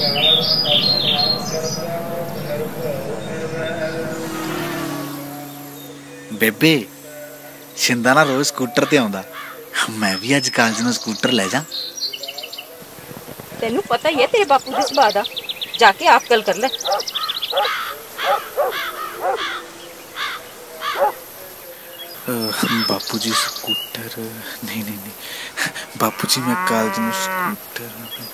बेबे शिंदा ना रोज स्कूटर ते आउंदा, मैं भी अज कॉलेज नूं स्कूटर ले जा। तेनू पता ही है तेरे बापू दे सुभाऽ दा, जाके आप गल कर ले। बापू जी स्कूटर नहीं नहीं नहीं, बापू जी मैं कॉलेज नूं स्कूटर।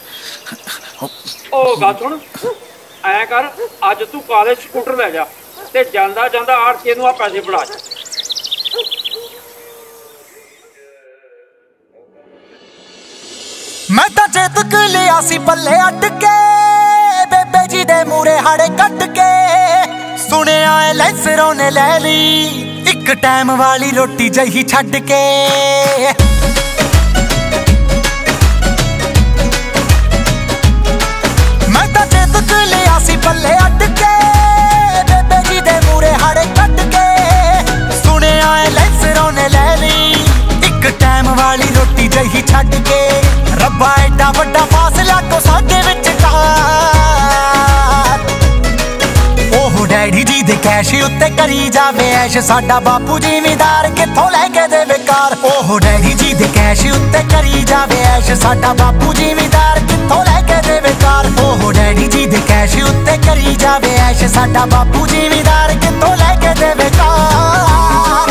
ओ गल सुन, ऐ कर अज तू कॉलेज स्कूटर ले जा ते जांदा जांदा आड़तीए नूं आ पैसे फड़ा। मैं तो चेतक लिया सी पल्ले अट के, बेबे जी दे मूरे हाड़े कट के। सुने आए लैसरों ने ले ली एक टाइम वाली रोटी जही छड्ड के। मैं तो चेतक लिया सी पल्ले अट के, बेबे जी दे मूरे हाड़े कट के। सुने आए लैसरों ने ले ली एक टाइम वाली रोटी जही छड्ड के। रब्बा एडा वड्डा फासला को साडे विचकार, ओह डैडी जी दे कैश उत्ते करी जावे ऐश, साडा बापू जिमीदार कित्थों लैके देवे कार। ओह डैडी जी दे कैश उत्ते करी जावे ऐश, साडा बापू जिमीदार कित्थों लैके देवे कार। ओह डैडी जी दे कैश उत्ते करी जावे ऐश, साडा बापू जिमीदार कित्थों लैके देवे कार।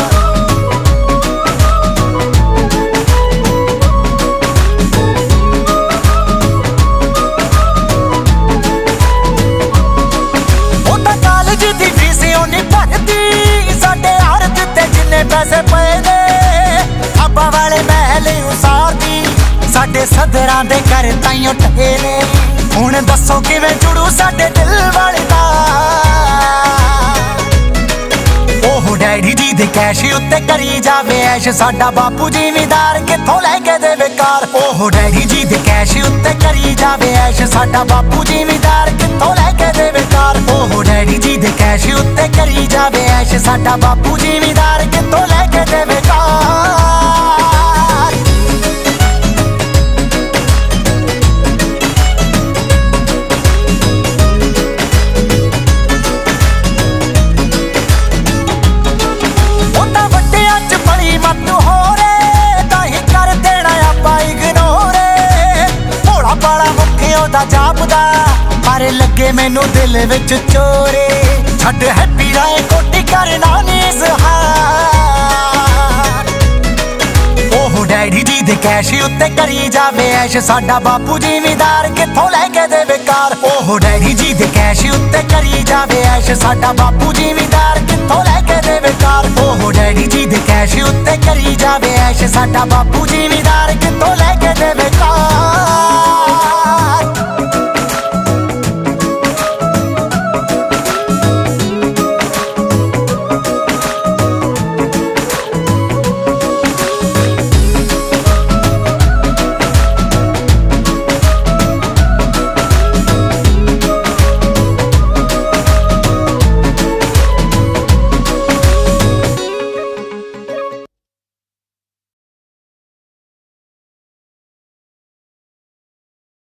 पैसे पे ने खाबा वाले महल उसारदी, साडे सदरां दे घर ताइयों ठेले। हुण दसो किवें जुड़ू साडे दिल वाले नाल। ओह डैडी जी दे कैश उत्ते करी जावे ऐश, साडा बापू जिमीदार कित्थों लैके देवे कार। ओह डैडी जी दे कैश उत्ते करी जावे ऐश, साडा बापू जिमीदार कित्थों लैके देवे कार। ओह डैडी जी दे कैश उत्ते करी जावे ऐश, साडा बापू जिमीदार कित्थों लैके देवे कार। ओदा वड्डियां च बड़ी मत हो रे, ताही कर देना आपां इग्नोरे। भोला भाला मुखे ओदा जापदा, पर लगे मैनू दिल विच चोरे। छड्ड हैप्पी राय कोटी करना नी इज़हार। ओह डैडी जी दे कैश उत्ते करी जावे ऐश, साडा बापू जिमीदार कित्थों लैके देवे कार। ओह डैडी जी दे कैश उत्ते करी जावे ऐश, साडा बापू जिमीदार कित्थों लैके देवे कार। ओह डैडी जी दे कैश उत्ते करी जावे ऐश, साडा बापू जिमीदार